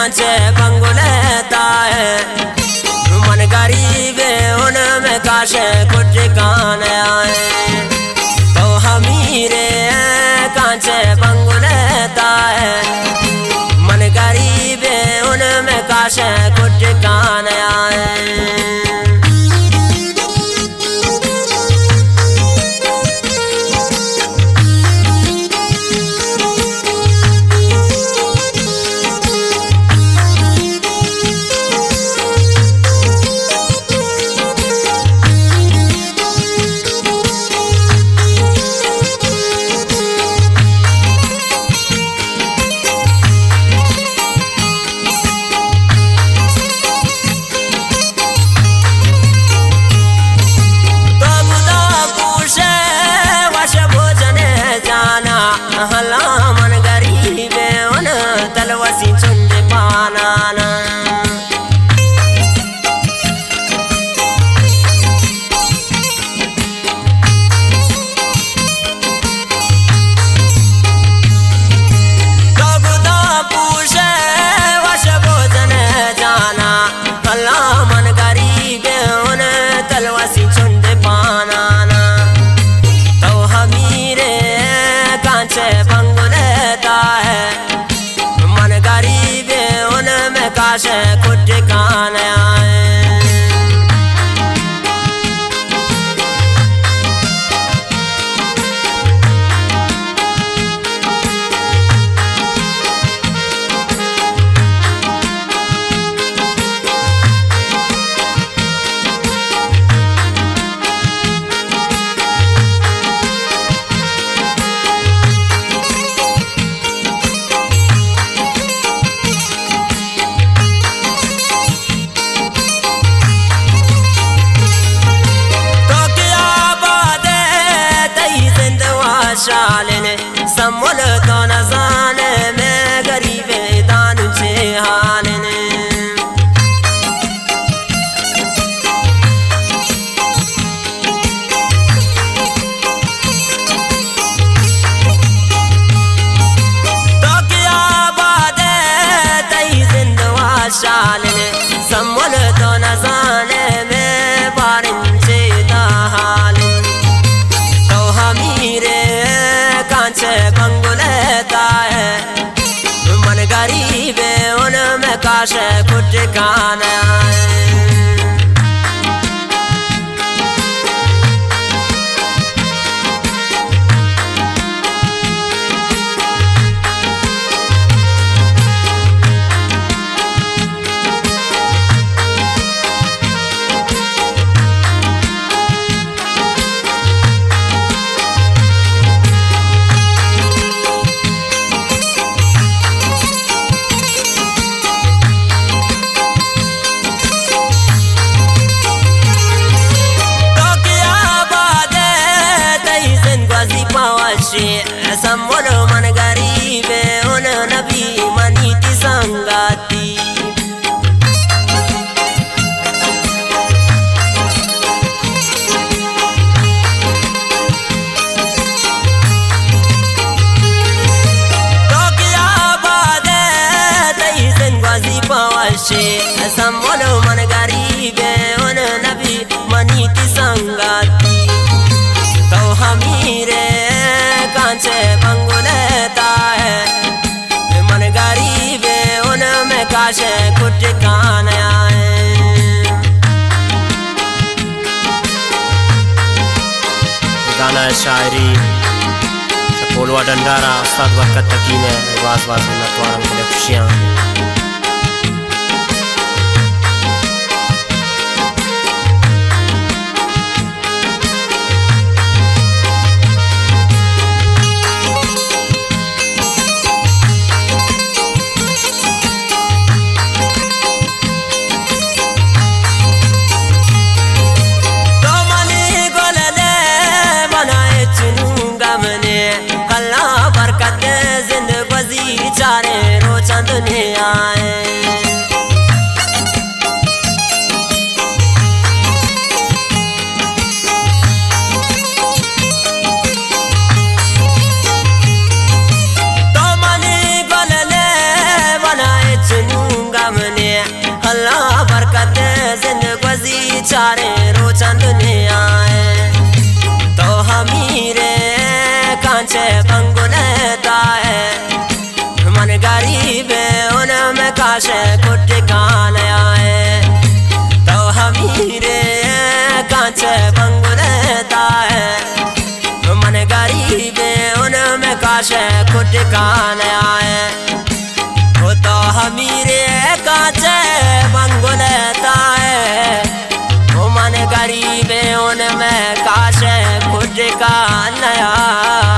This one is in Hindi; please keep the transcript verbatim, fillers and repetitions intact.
कांचे बंगुलेता है मन गरीब उनमें काशे कुछ ठिकाने आए तो हमीरे कांचे बंगुलेता है मन गरीब उनमें काशे कुछ ठिकाने आए। काशे कुछ ठिकाने आए। सम्मल तो न जाने में गरीबे दान से हालने तो क्या बात है तई जिंदवा शालने सम्मल तो न जाने में बारिन से हालन तो हमीरे कांचे बंगुलेता है मन गरीब उनमें काशे कुछ ठिकाने आए। सम्मल मन गरीब उन नबी मनीति संगाती तो क्या बात है तई जिंदगी पावशे सम्मल मन गरीब उन नबी मनीति संगाती तो हमीरे कांचे बंगुलेता है मन गरीब उनमें काशे कुछ ठिकाने आए। गाना शायरी पोलवा डंडारा उस्ताद वक़्त तकी ने वास वास में नतवारा में खुशियाँ to जिंदगी चारे रोचन दुनिया है तो हमीरे कांचे पंगुलता है मन गरीब उनमें काशे कुछ कान आए तो हमीरे कांचे पंगुलता है मन गरीब उनमें काशे कुछ कान आए वो तो हमीरे कांचे पंगुलता है वो मन गरीब उनमें काशे कुछ कान आए।